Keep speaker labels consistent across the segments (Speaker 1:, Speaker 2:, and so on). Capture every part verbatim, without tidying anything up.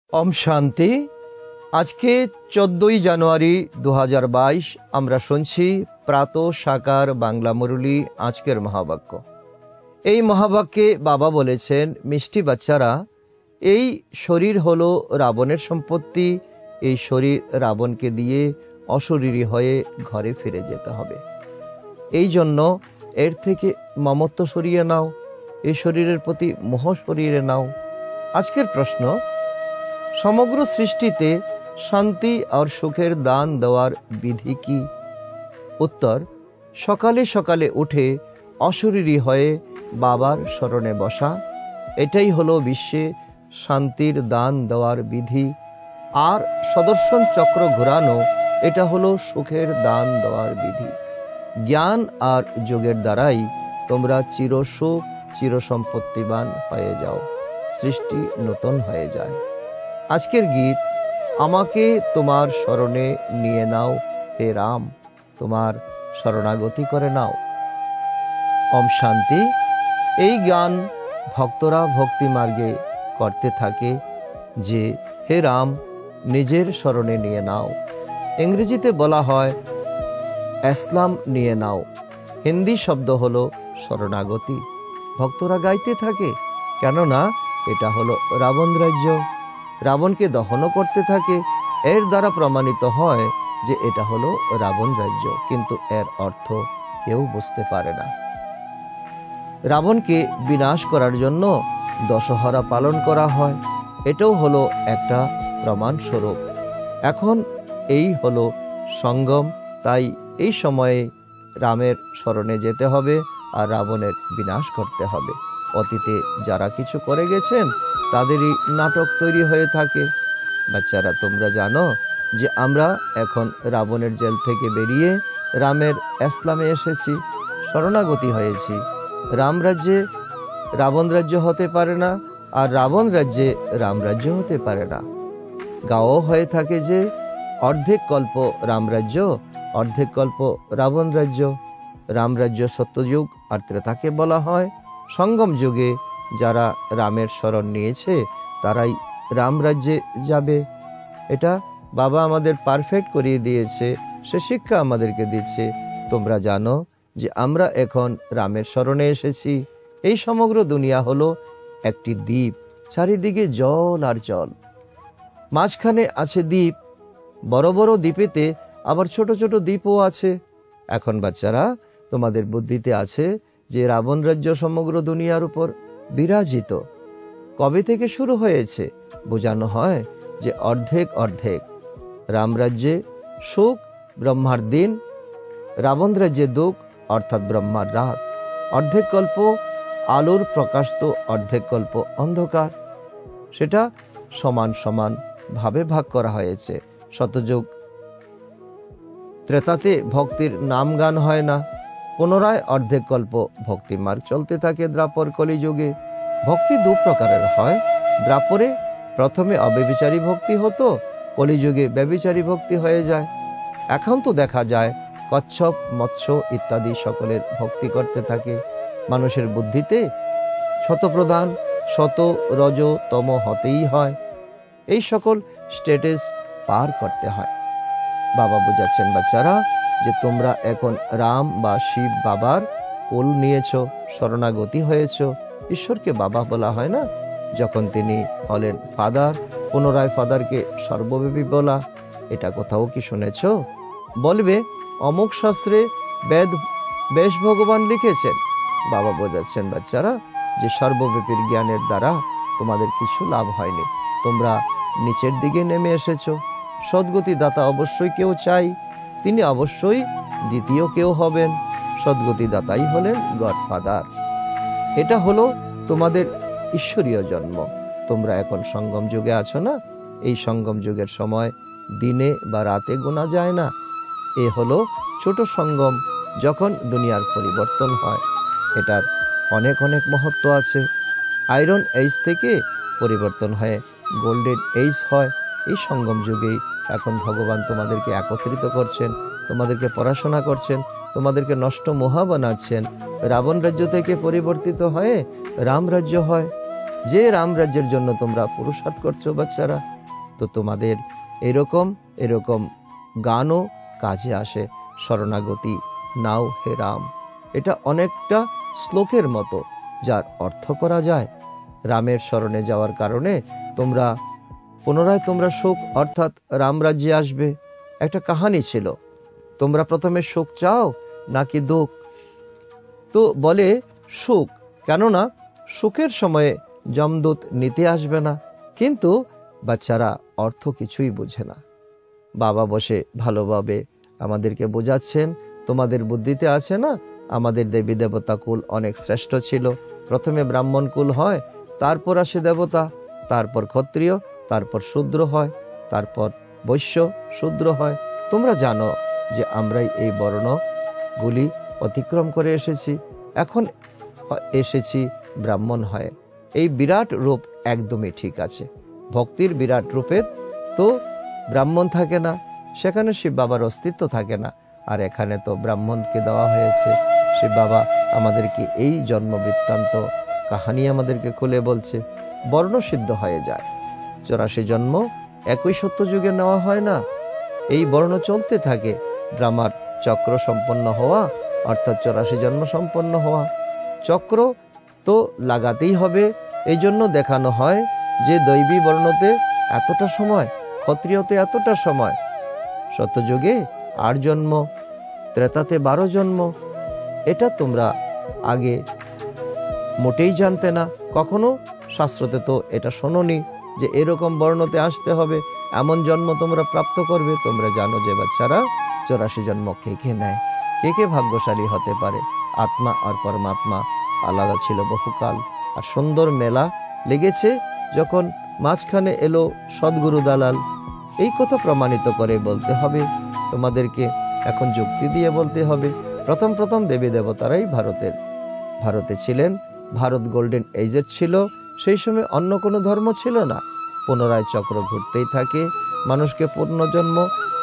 Speaker 1: ওম শান্তি। আজকে চোদ্দই জানুয়ারি দু হাজার বাইশ আমরা শুনছি প্রাত সাকার বাংলা মুরলি। আজকের মহাবাক্য, এই মহাবাক্যে বাবা বলেছেন, মিষ্টি বাচ্চারা, এই শরীর হলো রাবণের সম্পত্তি। এই শরীর রাবণকে দিয়ে অশরীরী হয়ে ঘরে ফিরে যেতে হবে। এই জন্য এর থেকে মমত্ব সরিয়ে নাও, এই শরীরের প্রতি মোহ সরিয়ে নাও। আজকের প্রশ্ন, সমগ্র সৃষ্টিতে শান্তি আর সুখের দান দেওয়ার বিধি কি? উত্তর, সকালে সকালে উঠে অশরীরী হয়ে বাবার স্মরণে বসা, এটাই হলো বিশ্বে শান্তির দান দেওয়ার বিধি। আর সদর্শন চক্র ঘোরানো, এটা হলো সুখের দান দেওয়ার বিধি। জ্ঞান আর যোগের দ্বারাই তোমরা চিরসুখ চিরসম্পত্তিবান হয়ে যাও, সৃষ্টি নতুন হয়ে যায়। আজকের গীত, আমাকে তোমার শরণে নিয়ে নাও হে রাম, তোমার শরণাগতি করে নাও। ওম শান্তি। এই গান ভক্তরা ভক্তি মার্গে করতে থাকে যে, হে রাম, নিজের শরণে নিয়ে নাও। ইংরেজিতে বলা হয় ইসলাম নিয়ে নাও। হিন্দি শব্দ হলো শরণাগতি। ভক্তরা গাইতে থাকে, কেননা এটা হলো রাবণ রাজ্য। রাবণকে দহনও করতে থাকে। এর দ্বারা প্রমাণিত হয় যে এটা হলো রাবণ রাজ্য, কিন্তু এর অর্থ কেউ বুঝতে পারে না। রাবণকে বিনাশ করার জন্য দশহরা পালন করা হয়, এটাও হলো একটা প্রমাণস্বরূপ। এখন এই হলো সঙ্গম, তাই এই সময়ে রামের শরণে যেতে হবে আর রাবণের বিনাশ করতে হবে। অতীতে যারা কিছু করে গেছেন তাদেরই নাটক তৈরি হয়ে থাকে। বাচ্চারা, তোমরা জানো যে আমরা এখন রাবণের জেল থেকে বেরিয়ে রামের ইসলামে এসেছি, শরণাগতি হয়েছি। রাম রাজ্যে রাবণ রাজ্য হতে পারে না, আর রাবণ রাজ্যে রাম রাজ্য হতে পারে না। গাও হয়ে থাকে যে অর্ধেক কল্প রাম রাজ্য, অর্ধেক কল্প রাবণ রাজ্য। রাম রাজ্য সত্যযুগ আর ত্রেতাকে বলা হয়। সঙ্গম যুগে যারা রামের শরণ নিয়েছে তারাই রাম রাজ্যে যাবে। এটা বাবা আমাদের পারফেক্ট করিয়ে দিয়েছে, সে শিক্ষা আমাদেরকে দিচ্ছে। তোমরা জানো যে আমরা এখন রামের শরণে এসেছি। এই সমগ্র দুনিয়া হলো একটি দ্বীপ, চারিদিকে জল আর জল, মাঝখানে আছে দ্বীপ। বড় বড় দ্বীপেতে আবার ছোট ছোট দ্বীপও আছে। এখন বাচ্চারা, তোমাদের বুদ্ধিতে আছে যে রাবণ রাজ্য সমগ্র দুনিয়ার উপর বিরাজিত। কবে থেকে শুরু হয়েছে? বোঝানো হয় যে অর্ধেক অর্ধেক। রাম রাজ্যে সুখ, ব্রহ্মার দিন। রাবণ রাজ্যে দুঃখ, অর্থাৎ ব্রহ্মার রাত। অর্ধেক কল্প আলোর প্রকাশ, তো অর্ধেক কল্প অন্ধকার। সেটা সমান সমান ভাবে ভাগ করা হয়েছে। শতযুগ ত্রেতাতে ভক্তির নাম গান হয় না। পুনরায় অর্ধেক কল্প ভক্তি মার্গ চলতে থাকে। দ্রাপর কলিযুগে ভক্তি দু প্রকারের হয়। দ্রাপরে প্রথমে অব্যভিচারী ভক্তি হতো, কলিযুগে ব্যভিচারী ভক্তি হয়ে যায়। এখন তো দেখা যায় কচ্ছপ, মৎস্য ইত্যাদি সকলের ভক্তি করতে থাকে। মানুষের বুদ্ধিতে শতপ্রধান, শত, রজ, তম হতেই হয়। এই সকল স্টেটাস পার করতে হয়। বাবা বুঝাচ্ছেন বাচ্চারা যে তোমরা এখন রাম বা শিব বাবার কোল নিয়েছ, শরণাগতি হয়েছ। ঈশ্বরকে বাবা বলা হয় না, যখন তিনি হলেন ফাদার। পুনরায় ফাদারকে সর্বব্যাপী বলা, এটা কোথাও কি শুনেছ? বলবে অমুক শাস্ত্রে বেদ বেশ ভগবান লিখেছেন। বাবা বোঝাচ্ছেন বাচ্চারা যে সর্বব্যাপীর জ্ঞানের দ্বারা তোমাদের কিছু লাভ হয়নি। তোমরা নিচের দিকে নেমে এসেছো। সদ্গতি দাতা অবশ্যই কেউ চাই, তিনি অবশ্যই দ্বিতীয় কেউ হবেন। সদ্গতি দাতাই হলেন গডফাদার। এটা হলো তোমাদের ঈশ্বরীয় জন্ম। তোমরা এখন সঙ্গম যুগে আছো না? এই সঙ্গম যুগের সময় দিনে বা রাতে গোনা যায় না। এ হলো ছোট সঙ্গম, যখন দুনিয়ার পরিবর্তন হয়। এটার অনেক অনেক মহত্ব আছে। আয়রন এজ থেকে পরিবর্তন হয়ে গোল্ডেন এজ হয়। এই সঙ্গম যুগেই এখন ভগবান তোমাদেরকে একত্রিত করছেন, তোমাদেরকে পড়াশোনা করছেন, তোমাদেরকে নষ্ট মোহা বানাচ্ছেন। রাবণ রাজ্য থেকে পরিবর্তিত হয়ে রাম রাজ্য হয়। যে রাম রাজ্যের জন্য তোমরা পুরুষার্থ করছো বাচ্চারা, তো তোমাদের এরকম এরকম গানও কাজে আসে। শরণাগতি নাও হে রাম, এটা অনেকটা শ্লোকের মতো, যার অর্থ করা যায় রামের শরণে যাওয়ার কারণে তোমরা পুনরায় তোমরা সুখ অর্থাৎ রাম রাজ্যে আসবে। একটা কাহানি ছিল, তোমরা প্রথমে সুখ চাও নাকি দুঃখ? তো বলে সুখ, কেননা সুখের সময়ে যমদূত নিতে আসবে না। কিন্তু বাচ্চারা অর্থ কিছুই বোঝে না। বাবা বসে ভালোভাবে আমাদেরকে বোঝাচ্ছেন, তোমাদের বুদ্ধিতে আছে না, আমাদের দেবী দেবতা কুল অনেক শ্রেষ্ঠ ছিল। প্রথমে ব্রাহ্মণ কুল হয়, তারপর আসে দেবতা, তারপর ক্ষত্রিয়, তারপর শূদ্র হয়, তারপর বৈশ্য, শূদ্র হয়। তোমরা জানো যে আমরাই এই বর্ণগুলি অতিক্রম করে এসেছি, এখন এসেছি ব্রাহ্মণ হয়ে। এই বিরাট রূপ একদমই ঠিক আছে। ভক্তির বিরাট রূপের তো ব্রাহ্মণ থাকে না, সেখানে শিব বাবার অস্তিত্ব থাকে না। আর এখানে তো ব্রাহ্মণকে দেওয়া হয়েছে। শিব বাবা আমাদেরকে এই জন্ম বৃত্তান্ত কাহানি আমাদেরকে খুলে বলছে, বর্ণ সিদ্ধ হয়ে যায়। চৌরাশি জন্ম একই সত্য যুগে নেওয়া হয় না, এই বর্ণ চলতে থাকে। ড্রামার চক্র সম্পন্ন হওয়া অর্থাৎ চৌরাশি জন্ম সম্পন্ন হওয়া, চক্র তো লাগাতেই হবে। এই জন্য দেখানো হয় যে দৈবী বর্ণতে এতটা সময়, ক্ষত্রিয়তে এতটা সময়, সত্যযুগে আট জন্ম, ত্রেতাতে বারো জন্ম। এটা তোমরা আগে মোটেই জানতে না, কখনো শাস্ত্রতে তো এটা শোনোনি যে এরকম বর্ণতে আসতে হবে, এমন জন্ম তোমরা প্রাপ্ত করবে। তোমরা জানো যে বাচ্চারা চৌরাশি জন্ম কে কে নেয়, কে কে ভাগ্যশালী হতে পারে। আত্মা আর পরমাত্মা আলাদা ছিল বহুকাল। আর সুন্দর মেলা লেগেছে যখন মাঝখানে এলো সদ্গুরু দালাল। এই কথা প্রমাণিত করে বলতে হবে তোমাদেরকে, এখন যুক্তি দিয়ে বলতে হবে। প্রথম প্রথম দেবী দেবতারাই ভারতের ভারতে ছিলেন। ভারত গোল্ডেন এজের ছিল, সেই সময় অন্য কোনো ধর্ম ছিল না। পুনরায় চক্র ঘুরতেই থাকে, মানুষকে পুনর্জন্ম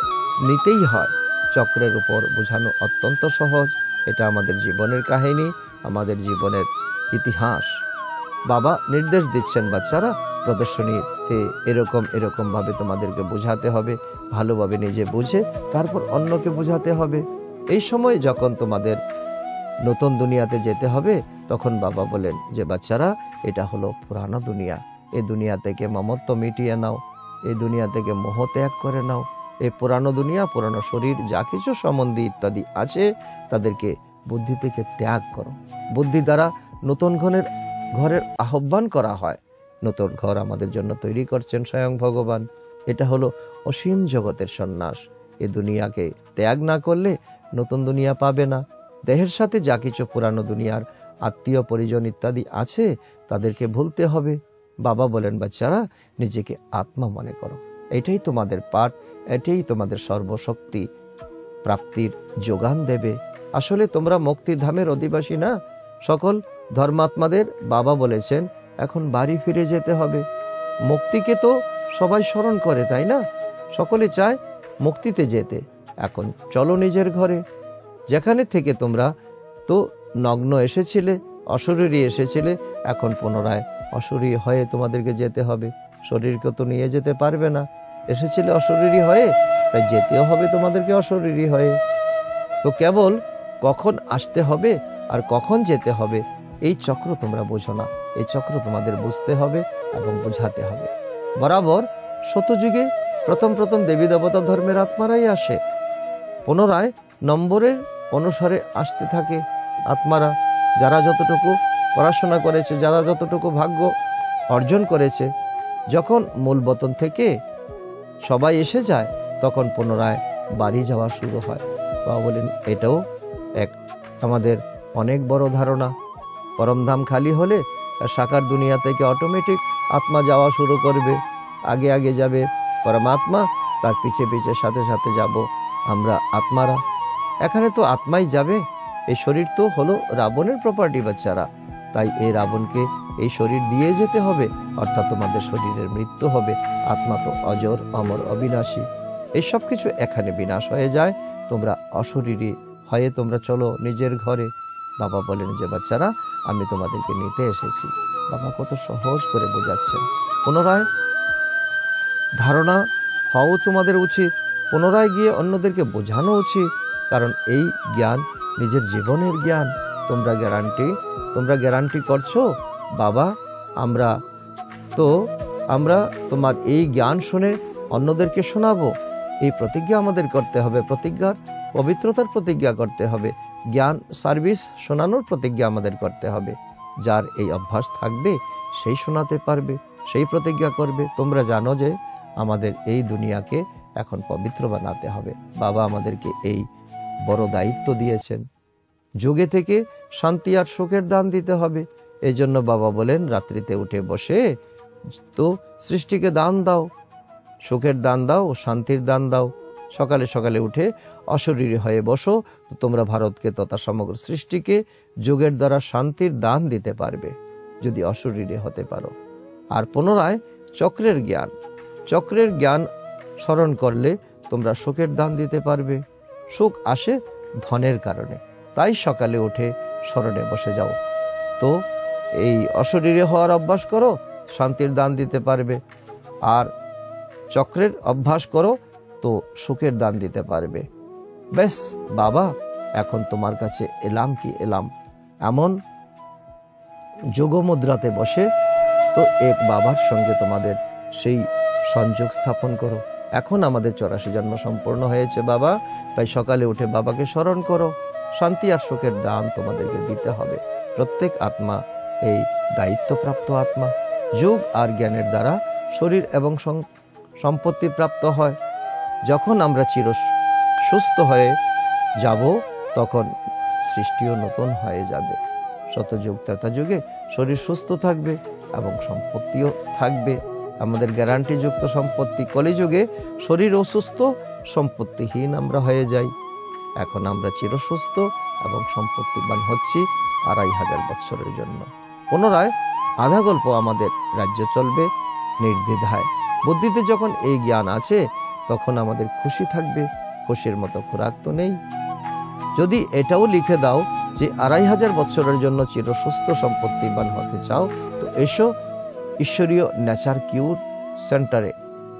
Speaker 1: নিতেই হয়। চক্রের উপর বোঝানো অত্যন্ত সহজ। এটা আমাদের জীবনের কাহিনী, আমাদের জীবনের ইতিহাস। বাবা নির্দেশ দিচ্ছেন, বাচ্চারা প্রদর্শনীতে এরকম এরকম ভাবে তোমাদেরকে বোঝাতে হবে, ভালোভাবে নিজে বুঝে তারপর অন্যকে বোঝাতে হবে। এই সময় যখন তোমাদের নতুন দুনিয়াতে যেতে হবে, তখন বাবা বলেন যে বাচ্চারা এটা হলো পুরানো দুনিয়া, এই দুনিয়া থেকে মমত্ব মিটিয়ে নাও, এই দুনিয়া থেকে মোহ ত্যাগ করে নাও। এই পুরানো দুনিয়া, পুরানো শরীর, যা কিছু সম্বন্ধী ইত্যাদি আছে তাদেরকে বুদ্ধি থেকে ত্যাগ করো। বুদ্ধি দ্বারা নতুন ঘরের ঘরের আহ্বান করা হয়। নতুন ঘর আমাদের জন্য তৈরি করছেন স্বয়ং ভগবান। এটা হলো অসীম জগতের সন্ন্যাস। এই দুনিয়াকে ত্যাগ না করলে নতুন দুনিয়া পাবে না। দেহের সাথে যা কিছু পুরানো দুনিয়ার আত্মীয় পরিজন ইত্যাদি আছে তাদেরকে ভুলতে হবে। বাবা বলেন বাচ্চারা নিজেকে আত্মা মনে করো, এটাই তোমাদের পাঠ, এটাই তোমাদের সর্বশক্তি প্রাপ্তির যোগান দেবে। আসলে তোমরা মুক্তির ধামের অধিবাসী না। সকল ধর্মাত্মাদের বাবা বলেছেন এখন বাড়ি ফিরে যেতে হবে। মুক্তিকে তো সবাই স্মরণ করে, তাই না? সকলে চায় মুক্তিতে যেতে। এখন চলো নিজের ঘরে, যেখানে থেকে তোমরা তো নগ্ন এসেছিলে, অশরীরী এসেছিলে, এখন পুনরায় অশরীরী হয়ে তোমাদেরকে যেতে হবে। শরীরকে তো নিয়ে যেতে পারবে না, এসেছিলে অশরীরী হয়ে, তাই যেতেও হবে তোমাদেরকে অশরীরী হয়ে। তো কেবল কখন আসতে হবে আর কখন যেতে হবে এই চক্র তোমরা বোঝো না, এই চক্র তোমাদের বুঝতে হবে এবং বোঝাতে হবে। বরাবর সত্যযুগে প্রথম প্রথম দেবী দেবতা ধর্মের আত্মারাই আসে, পুনরায় নম্বরের অনুসারে আসতে থাকে আত্মারা। যারা যতটুকু পড়াশোনা করেছে, যারা যতটুকু ভাগ্য অর্জন করেছে, যখন মূল বতন থেকে সবাই এসে যায় তখন পুনরায় বাড়ি যাওয়া শুরু হয়। বাবা বলেন এটাও এক আমাদের অনেক বড় ধারণা। পরমধাম খালি হলে সাকার দুনিয়া থেকে অটোমেটিক আত্মা যাওয়া শুরু করবে। আগে আগে যাবে পরমাত্মা, তার পিছে পিছে সাথে সাথে যাব আমরা আত্মারা। এখানে তো আত্মাই যাবে, এই শরীর তো হলো রাবণের প্রপার্টি বাচ্চারা, তাই এই রাবণকে এই শরীর দিয়ে যেতে হবে, অর্থাৎ তোমাদের শরীরের মৃত্যু হবে। আত্মা তো অজর, অমর, অবিনাশী। এই সব কিছু এখানে বিনাশ হয়ে যায়, তোমরা অশরীরী হয়ে তোমরা চলো নিজের ঘরে। বাবা বলেন যে বাচ্চারা আমি তোমাদেরকে নিতে এসেছি। বাবা কত সহজ করে বোঝাচ্ছেন। পুনরায় ধারণা হওয়াও তোমাদের উচিত, পুনরায় গিয়ে অন্যদেরকে বোঝানো উচিত, কারণ এই জ্ঞান নিজের জীবনের জ্ঞান। তোমরা গ্যারান্টি তোমরা গ্যারান্টি করছো বাবা, আমরা তো আমরা তোমার এই জ্ঞান শুনে অন্যদেরকে শোনাবো, এই প্রতিজ্ঞা আমাদের করতে হবে, প্রতিজ্ঞার পবিত্রতার প্রতিজ্ঞা করতে হবে, জ্ঞান সার্ভিস শোনানোর প্রতিজ্ঞা আমাদের করতে হবে। যার এই অভ্যাস থাকবে সেই শোনাতে পারবে, সেই প্রতিজ্ঞা করবে। তোমরা জানো যে আমাদের এই দুনিয়াকে এখন পবিত্র বানাতে হবে। বাবা আমাদেরকে এই বড় দায়িত্ব দিয়েছেন। যুগে থেকে শান্তি আর সুখের দান দিতে হবে। এই জন্য বাবা বলেন, রাত্রিতে উঠে বসে তো সৃষ্টিকে দান দাও, সুখের দান দাও, শান্তির দান দাও। সকালে সকালে উঠে অশরীরী হয়ে বসো, তো তোমরা ভারতকে তথা সমগ্র সৃষ্টিকে যোগের দ্বারা শান্তির দান দিতে পারবে, যদি অশরীরী হতে পারো। আর পুনরায় চক্রের জ্ঞান চক্রের জ্ঞান স্মরণ করলে তোমরা সুখের দান দিতে পারবে। সুখ আসে ধনের কারণে, তাই সকালে উঠে স্মরণে বসে যাও। তো এই অশরীরী হওয়ার অভ্যাস করো, শান্তির দান দিতে পারবে। আর চক্রের অভ্যাস করো, তো সুখের দান দিতে পারবে। বেশ বাবা, এখন তোমার কাছে এলাম কি এলাম। এমন যোগমুদ্রাতে বসে তো এক বাবার সঙ্গে তোমাদের সেই সংযোগ স্থাপন করো। এখন আমাদের চৌরাশি জন্ম সম্পূর্ণ হয়েছে বাবা, তাই সকালে উঠে বাবাকে স্মরণ করো। শান্তি আর সুখের দান তোমাদেরকে দিতে হবে। প্রত্যেক আত্মা এই দায়িত্বপ্রাপ্ত আত্মা। যোগ আর জ্ঞানের দ্বারা শরীর এবং সম্পত্তি প্রাপ্ত হয়। যখন আমরা চির সুস্থ হয়ে যাব, তখন সৃষ্টিও নতুন হয়ে যাবে। শতযুগ ত্রেতা যুগে শরীর সুস্থ থাকবে এবং সম্পত্তিও থাকবে, আমাদের গ্যারান্টিযুক্ত সম্পত্তি। কলিযুগে শরীর অসুস্থ, সম্পত্তিহীন আমরা হয়ে যাই। এখন আমরা চিরসুস্থ এবং সম্পত্তিবান হচ্ছি আড়াই হাজার বৎসরের জন্য। পুনরায় আধা গল্প আমাদের রাজ্য চলবে নির্দ্বিধায়। বুদ্ধিতে যখন এই জ্ঞান আছে, তখন আমাদের খুশি থাকবে। খুশির মতো খোরাক তো নেই। যদি এটাও লিখে দাও যে আড়াই হাজার বৎসরের জন্য চিরসুস্থ সম্পত্তিবান হতে চাও, তো এসো ঈশ্বরীয় নেচার কিউর সেন্টারে।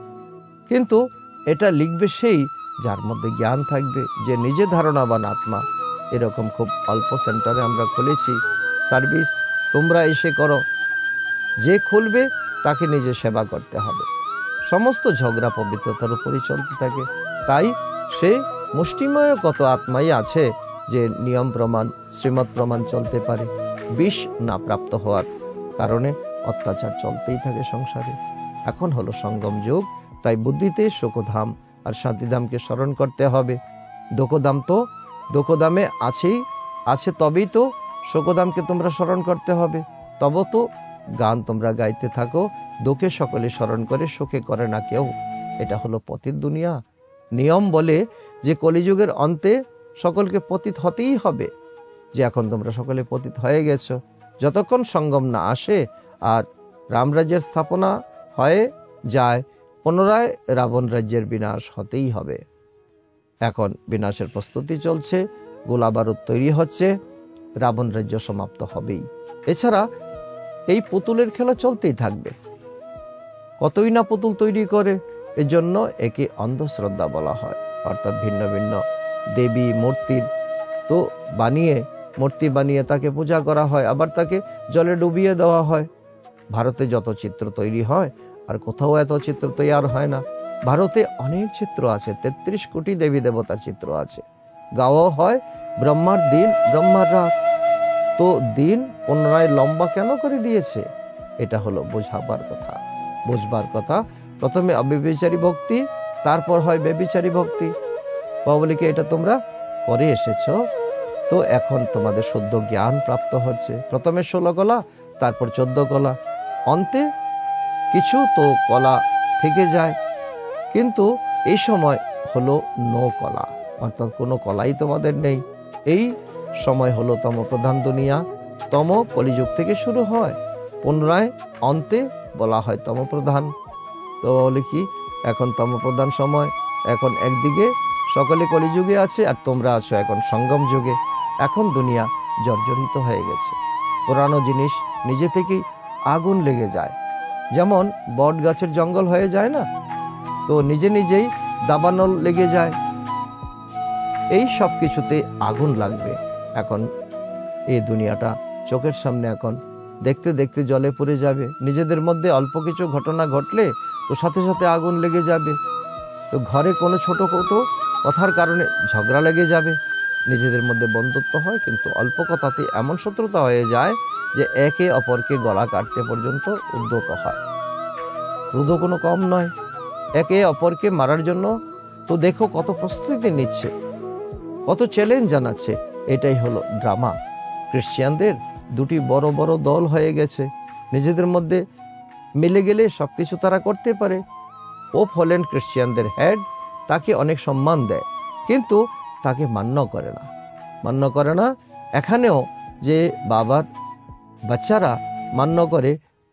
Speaker 1: কিন্তু এটা লিখবে সেই যার মধ্যে জ্ঞান থাকবে, যে নিজে ধারণাবান আত্মা। এরকম খুব অল্প সেন্টারে আমরা খুলেছি সার্ভিস, তোমরা এসে করো। যে খুলবে তাকে নিজে সেবা করতে হবে। সমস্ত ঝগড়া পবিত্রতার উপরই চলতে থাকে। তাই সে মুষ্টিময় কত আত্মাই আছে যে নিয়ম প্রমাণ, শ্রীমৎ প্রমাণ চলতে পারে। বিষ না প্রাপ্ত হওয়ার কারণে অত্যাচার চলতেই থাকে সংসারে। এখন হলো সঙ্গম যুগ, তাই বুদ্ধিতে শোকধাম আর শান্তিধামকে স্মরণ করতে হবে। দোকদাম তো দোকদামে আছেই আছে, তবেই তো শোকধামকে তোমরা স্মরণ করতে হবে। তবে তো গান তোমরা গাইতে থাকো, দোকে সকলে স্মরণ করে, শোকে করে না কেউ। এটা হলো পতিত দুনিয়া। নিয়ম বলে যে কলিযুগের অন্তে সকলকে পতিত হতেই হবে, যে এখন তোমরা সকলে পতিত হয়ে গেছো। যতক্ষণ সঙ্গম না আসে আর রামরাজ্যের স্থাপনা হয়ে যায়, পুনরায় রাবণ রাজ্যের বিনাশ হতেই হবে। এখন বিনাশের প্রস্তুতি চলছে, গোলা বারুদ তৈরি হচ্ছে, রাবণ রাজ্য সমাপ্ত হবেই। এছাড়া এই পুতুলের খেলা চলতেই থাকবে। কতই না পুতুল তৈরি করে, এজন্য একে অন্ধশ্রদ্ধা বলা হয়। অর্থাৎ ভিন্ন ভিন্ন দেবী মূর্তির তো বানিয়ে মূর্তি বানিয়ে তাকে পূজা করা হয়, আবার তাকে জলে ডুবিয়ে দেওয়া হয়। ভারতে যত চিত্র তৈরি হয় আর কোথাও এত চিত্র তৈরি হয় না। ভারতে অনেক চিত্র আছে, তেত্রিশ কোটি দেবী দেবতার চিত্র আছে। গাওয়া হয় ব্রহ্মার দিন, ব্রহ্মার রাত। তো দিন পুনরায় লম্বা কেন করে দিয়েছে? এটা হলো বোঝাবার কথা, বুঝবার কথা। প্রথমে অব্যভিচারী ভক্তি, তারপর হয় ব্যভিচারী ভক্তি। বাবলিকে এটা তোমরা করে এসেছো, তো এখন তোমাদের শুদ্ধ জ্ঞান প্রাপ্ত হচ্ছে। প্রথমে ষোলো কলা, তারপর চোদ্দ কলা, অন্তে কিছু তো কলা থেকে যায়। কিন্তু এই সময় হলো নো কলা, অর্থাৎ কোনো কলাই তোমাদের নেই। এই সময় হলো তম প্রধান দুনিয়া। তম কলিযুগ থেকে শুরু হয়, পুনরায় অন্তে বলা হয় তম প্রধান। তো বলে কি, এখন তম প্রধান সময়। এখন একদিকে সকলে কলিযুগে আছে আর তোমরা আছো এখন সঙ্গম যুগে। এখন দুনিয়া জর্জরিত হয়ে গেছে। পুরানো জিনিস নিজে থেকেই আগুন লেগে যায়। যেমন বট গাছের জঙ্গল হয়ে যায় না, তো নিজে নিজেই দাবানল লেগে যায়। এই সব কিছুতে আগুন লাগবে। এখন এই দুনিয়াটা চোখের সামনে এখন দেখতে দেখতে জলে পড়ে যাবে। নিজেদের মধ্যে অল্প কিছু ঘটনা ঘটলে তো সাথে সাথে আগুন লেগে যাবে। তো ঘরে কোনো ছোট ছোটো কথার কারণে ঝগড়া লেগে যাবে। নিজেদের মধ্যে বন্ধুত্ব হয়, কিন্তু অল্প কথাতে এমন শত্রুতা হয়ে যায় যে একে অপরকে গলা কাটতে পর্যন্ত উদ্যত হয়। ক্রোধ কোনো কম নয়, একে অপরকে মারার জন্য তো দেখো কত প্রস্তুতি নিচ্ছে, কত চ্যালেঞ্জ জানাচ্ছে। এটাই হলো ড্রামা। খ্রিস্টানদের দুটি বড় বড় দল হয়ে গেছে, নিজেদের মধ্যে মিলে গেলে সব কিছু তারা করতে পারে। পোপ হলেন খ্রিস্টানদের হেড, তাকে অনেক সম্মান দেয়, কিন্তু তাকে মান্য করে না মান্য করে না এখানেও যে বাবার বাচ্চারা মান্য করে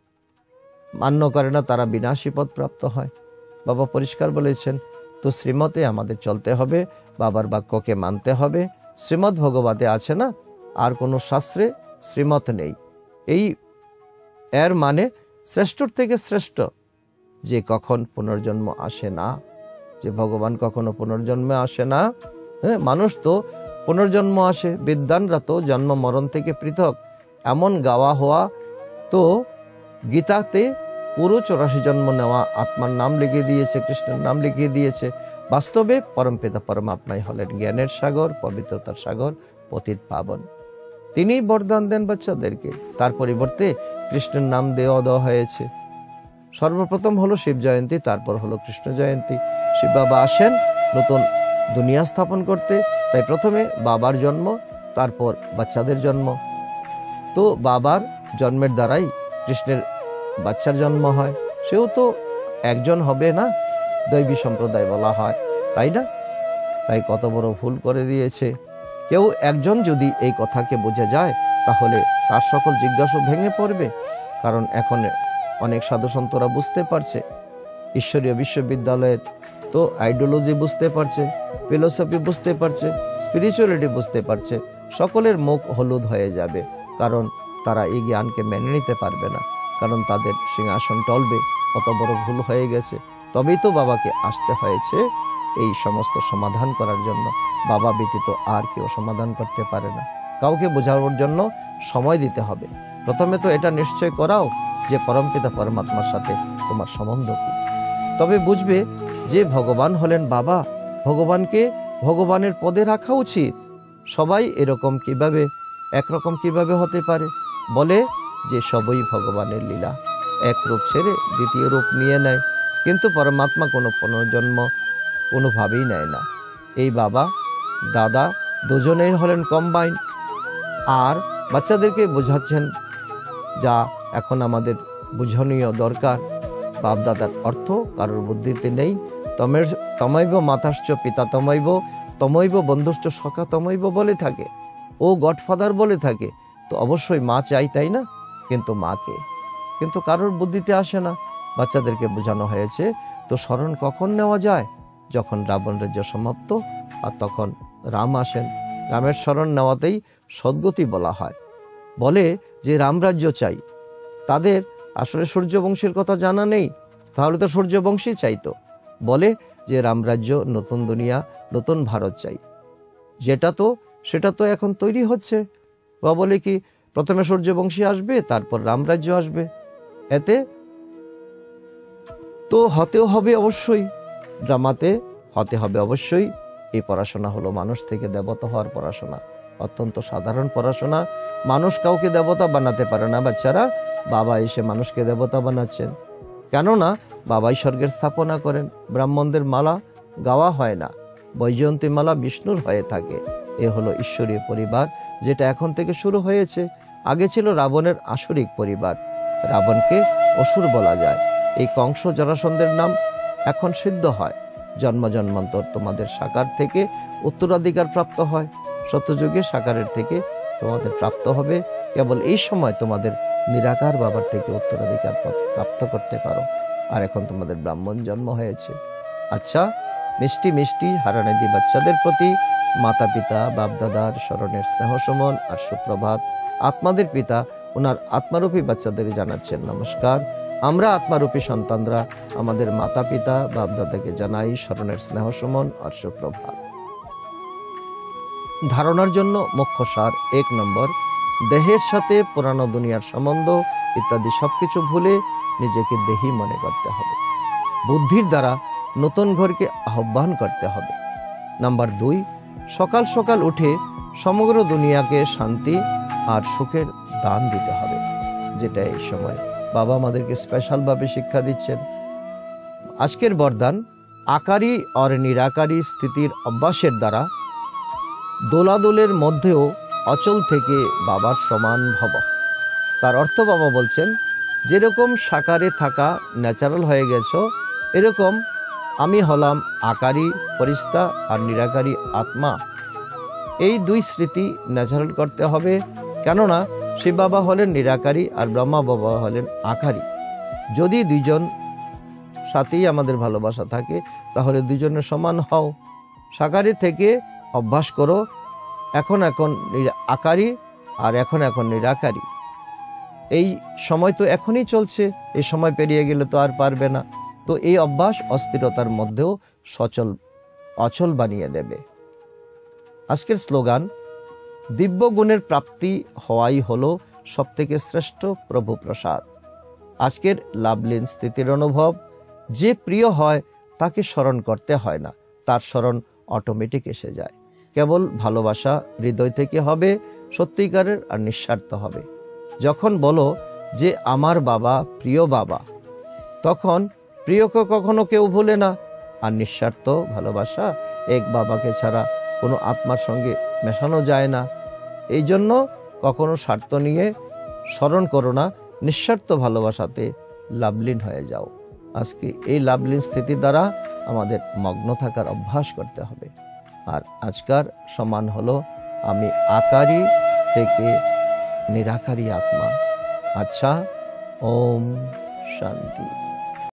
Speaker 1: মান্য করে না তারা বিনাশী পথ প্রাপ্ত হয়। বাবা পরিষ্কার বলেছেন, তো শ্রীমতে আমাদের চলতে হবে, বাবার বাক্যকে মানতে হবে। শ্রীমৎ ভগবতে আছে না, আর কোনো শাস্ত্রে শ্রীমত নেই। এই এর মানে শ্রেষ্ঠর থেকে শ্রেষ্ঠ, যে কখন পুনর্জন্ম আসে না, যে ভগবান কখনো পুনর্জন্মে আসে না। হ্যাঁ, মানুষ তো পুনর্জন্ম আসে, বিদ্বানরা তো জন্ম মরণ থেকে পৃথক, এমন গাওয়া হওয়া তো গীতাতে পুরো চৌরাশি জন্ম নেওয়া আত্মার নাম লিখিয়ে দিয়েছে, কৃষ্ণের নাম লিখিয়ে দিয়েছে। বাস্তবে পরমপিতা পরমাত্মাই হলেন জ্ঞানের সাগর, পবিত্রতার সাগর, পতিত পাবন। তিনিই বরদান দেন বাচ্চাদেরকে, তার পরিবর্তে কৃষ্ণের নাম দেওয়া দেওয়া হয়েছে। সর্বপ্রথম হলো শিব জয়ন্তী, তারপর হলো কৃষ্ণ জয়ন্তী। শিব বাবা আসেন নতুন দুনিয়া স্থাপন করতে, তাই প্রথমে বাবার জন্ম, তারপর বাচ্চাদের জন্ম। তো বাবার জন্মের দ্বারাই কৃষ্ণের বাচ্চার জন্ম হয়। সেও তো একজন হবে না, দৈবী সম্প্রদায় বলা হয়, তাই না? তাই কত বড় ভুল করে দিয়েছে। কেউ একজন যদি এই কথাকে বুঝে যায়, তাহলে তার সকল জিজ্ঞাসা ভেঙে পড়বে। কারণ এখন অনেক সাধুসন্তরা বুঝতে পারছে, ঈশ্বরীয় বিশ্ববিদ্যালয়ের তো আইডিওলজি বুঝতে পারছে, ফিলোসফি বুঝতে পারছে, স্পিরিচুয়ালিটি বুঝতে পারছে। সকলের মুখ হলুদ হয়ে যাবে, কারণ তারা এই জ্ঞানকে মেনে নিতে পারবে না, কারণ তাদের সিংহাসন টলবে। কত বড় ভুল হয়ে গেছে। তবেই তো বাবাকে আসতে হয়েছে এই সমস্ত সমাধান করার জন্য। বাবা ব্যতীত আর কেউ সমাধান করতে পারে না। কাউকে বোঝানোর জন্য সময় দিতে হবে। প্রথমে তো এটা নিশ্চয় করাও যে পরমপিতা পরমাত্মার সাথে তোমার সম্বন্ধ কি, তবে বুঝবে যে ভগবান হলেন বাবা। ভগবানকে ভগবানের পদে রাখা উচিত। সবাই এরকম কিভাবে একরকম কিভাবে হতে পারে? বলে যে সবই ভগবানের লীলা, এক রূপ ছেড়ে দ্বিতীয় রূপ নিয়ে নেয়, কিন্তু পরমাত্মা কোনো পুনর্জন্ম কোনোভাবেই নেয় না। এই বাবা দাদা দুজনেই হলেন কম্বাইন, আর বাচ্চাদেরকে বোঝাচ্ছেন যা এখন আমাদের বুঝনীয় দরকার। বাপ দাদার অর্থ কারোর বুদ্ধিতে নেই। তমের তমৈব মাতাশ্চ পিতা তমৈব, তমৈব বন্ধুশ্চ সখা তমৈব বলে থাকে, ও গডফাদার বলে থাকে। তো অবশ্যই মা চাই, তাই না? কিন্তু মাকে কিন্তু কারোর বুদ্ধিতে আসে না। বাচ্চাদেরকে বোঝানো হয়েছে, তো স্মরণ কখন নেওয়া যায়? যখন রাবণ রাজ্য সমাপ্ত, আর তখন রাম আসেন। রামের স্মরণ নেওয়াতেই সদ্গতি বলা হয়। বলে যে রামরাজ্য চাই, তাদের আসলে সূর্যবংশীর কথা জানা নেই, তাহলে তো সূর্যবংশী চাইতো। বলে যে রামরাজ্য, নতুন দুনিয়া, নতুন ভারত চাই, যেটা তো সেটা তো এখন তৈরি হচ্ছে। বা বলে কি প্রথমে সূর্যবংশী আসবে, তারপর রামরাজ্য আসবে। এতে তো হতেও হবে অবশ্যই, ড্রামাতে হতে হবে অবশ্যই। এই পড়াশোনা হলো মানুষ থেকে দেবতা হওয়ার পড়াশোনা, অত্যন্ত সাধারণ পড়াশোনা। মানুষ কাউকে দেবতা বানাতে পারে না বাচ্চারা। বাবা এসে মানুষকে দেবতা বানাচ্ছেন, কেননা বাবাই স্বর্গের স্থাপনা করেন। ব্রাহ্মণদের মালা গাওয়া হয় না, বৈজয়ন্তী মালা বিষ্ণুর হয়ে থাকে। এ হলো ঈশ্বরীয় পরিবার, যেটা এখন থেকে শুরু হয়েছে। আগে ছিল রাবণের আসরিক পরিবার, রাবণকে অসুর বলা যায়। এই কংস জরাসন্ধের নাম এখন সিদ্ধ হয়। জন্ম জন্মান্তর তোমাদের সাকার থেকে উত্তরাধিকার প্রাপ্ত হয়, সত্যযুগে সাকারের থেকে তোমাদের প্রাপ্ত হবে। কেবল এই সময় তোমাদের নিরাকার বাবার থেকে উত্তরাধিকার প্রাপ্ত করতে পারো। আর এখন তোমাদের ব্রাহ্মণ জন্ম হয়েছে। আচ্ছা, মিষ্টি মিষ্টি হারানিধি বাচ্চাদের প্রতি মাতা পিতা বাপদাদার স্মরণের স্নেহ সমন আর সুপ্রভাত। আত্মাদের পিতা ওনার আত্মারূপী বাচ্চাদের জানাচ্ছেন নমস্কার। আমরা আত্মারূপী সন্তানরা আমাদের মাতা পিতা বাপদাদাকে জানাই স্মরণের স্নেহ সুমন আর সুপ্রভাত। ধারণার জন্য মুখ্য সার এক নম্বর, দেহের সাথে পুরানো দুনিয়ার সম্বন্ধ ইত্যাদি সবকিছু ভুলে নিজেকে দেহি মনে করতে হবে। বুদ্ধির দ্বারা নতুন ঘরকে আহ্বান করতে হবে। নাম্বার দুই, সকাল সকাল উঠে সমগ্র দুনিয়াকে শান্তি আর সুখের দান দিতে হবে, যেটা এই সময় বাবা আমাদেরকে স্পেশালভাবে শিক্ষা দিচ্ছেন। আজকের বরদান, আকারী আর নিরাকারী স্থিতির অভ্যাসের দ্বারা দোলাদোলের মধ্যেও অচল থেকে বাবার সমান ভব। তার অর্থ বাবা বলছেন, যেরকম সাকারে থাকা ন্যাচারাল হয়ে গেছো, এরকম আমি হলাম আকারী ফরিস্তা আর নিরাকারী আত্মা। এই দুই স্মৃতি ন্যাচারাল করতে হবে, কেননা শিব বাবা হলেন নিরাকারী আর ব্রহ্মা বাবা হলেন আকারী। যদি দুইজন সাথেই আমাদের ভালোবাসা থাকে তাহলে দুইজনের সমান হও। সাকারি থেকে অভ্যাস করো, এখন এখন আকারী আর এখন এখন নিরাকারী। এই সময় তো এখনই চলছে, এই সময় পেরিয়ে গেলে তো আর পারবে না। তো এই অভ্যাস অস্থিরতার মধ্যেও সচল অচল বানিয়ে দেবে। আজকের স্লোগান, দিব্য গুণের প্রাপ্তি হওয়াই হলো সব থেকে শ্রেষ্ঠ প্রভু প্রসাদ। আজকের লাভলীন স্থিতির অনুভব, যে প্রিয় হয় তাকে স্মরণ করতে হয় না, তার স্মরণ অটোমেটিক এসে যায়। কেবল ভালোবাসা হৃদয় থেকে হবে, সত্যিকারের আর নিঃস্বার্থ হবে। যখন বলো যে আমার বাবা প্রিয় বাবা, তখন প্রিয়কে কখনো কেউ ভুলে না। আর নিঃস্বার্থ ভালোবাসা এক বাবাকে ছাড়া কোনো আত্মার সঙ্গে মেশানো যায় না। এই জন্য কখনো স্বার্থ নিয়ে স্মরণ করো না, নিঃস্বার্থ ভালোবাসাতে লাভলীন হয়ে যাও। আজকে এই লাভলীন স্থিতির দ্বারা আমাদের মগ্ন থাকার অভ্যাস করতে হবে। আর আজকার সমান হলো আমি আকারী থেকে নিরাকারী আত্মা। আচ্ছা, ওম শান্তি।